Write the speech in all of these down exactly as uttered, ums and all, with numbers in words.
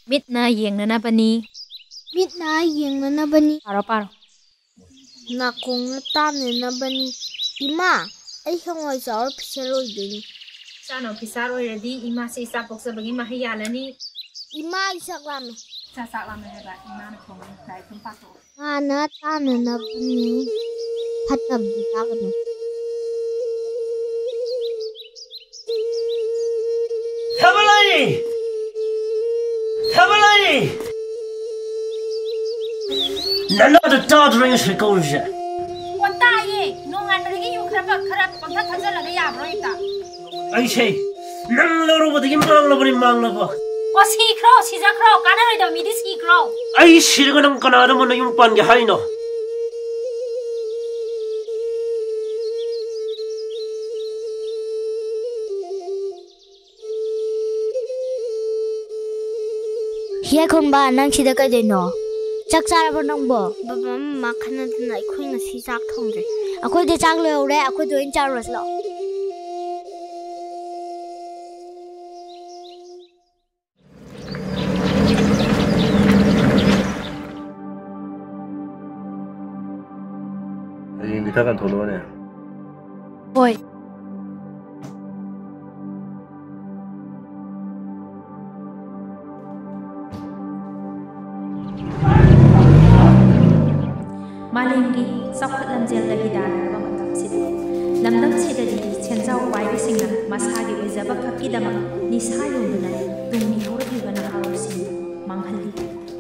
Mitna yengnanabani. Mitna yengnanabani. Paro paro. Nakongna tamnanabani. Ima, ai hangoi chawar phisa loidoni. Chano phisa loiradi ima se isa poksabagi mahiyalani. Ima isak lame. Sa sak lame heba ima na khong dai thum pato. Ana tamnanabani. Phatabdi takno. Thabalai! Thabalai! None of the dog rings for Golja. What die? No one really you crap up, crap, but that's a little yabrita. I say, none over the Imangla Manglava. Was he cross? He's a crow. Can I read of me this he crow? I see the Canada on the Yumpan Yahaino. Here come by and she the Gadino. Chucks are about number, but Mamma cannot like Queen as he's act hungry. I could the Chaglo, I could do in Charles Law. Hindi ka kan tulungan niya. Boy. Malingi sakhat lamjel da hidana ba matam sidi lamdam sidadi chenjau wai singna masagi ujaba khaki dama nisa yunduna tumi hawri bana hausi manghalli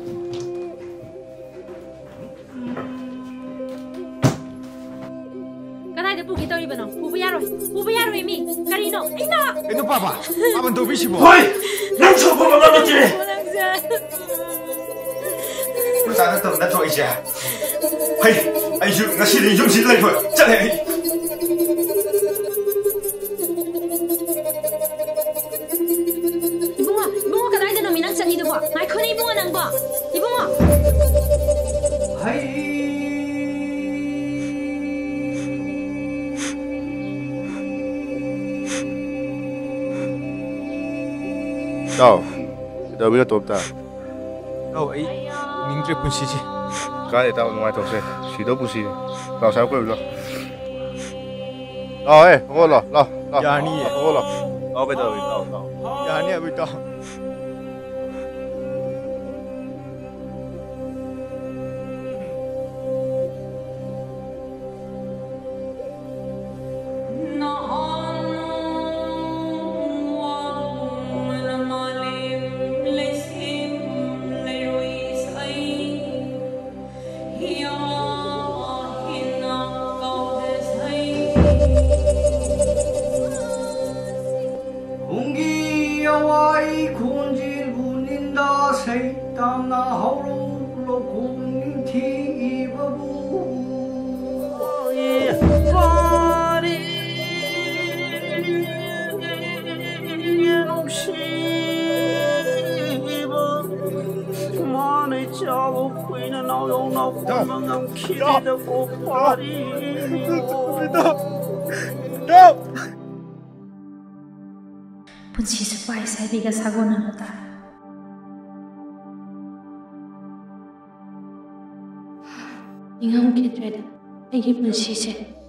kanai da puki tori bano pubu yaro pubu yaro mi karino ina eno papa aban to bisibo hoy nang so pa mga tire Sana to na to isya Hey, ai yu ngasi ni yung silay ko. Chale. Ibunga, ibunga kadai da nominang sa ido ba? Mai khone ibunga nang ba? Ibunga. Hai. Đâu, đâu biết tụt ta. Đâu ấy, mình chưa phân xí. Cái này tao ngoài tao sẽ, xí đâu bút xí, tao sao quên rồi. Ờ, ê, ngô lo, lo, lo. Dạ ni, ngô lo. Ờ, bây giờ bây giờ, dạ ni bây giờ. Punci sepai saya biga sagona nata. Ingam kita ada, lagi punci se.